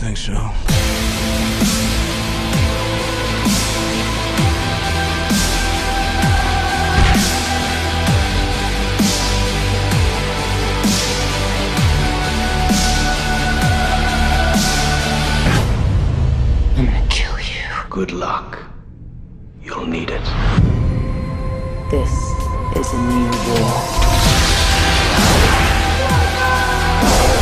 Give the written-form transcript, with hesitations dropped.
think so. I'm gonna kill you. Good luck. You'll need it. This is a new war.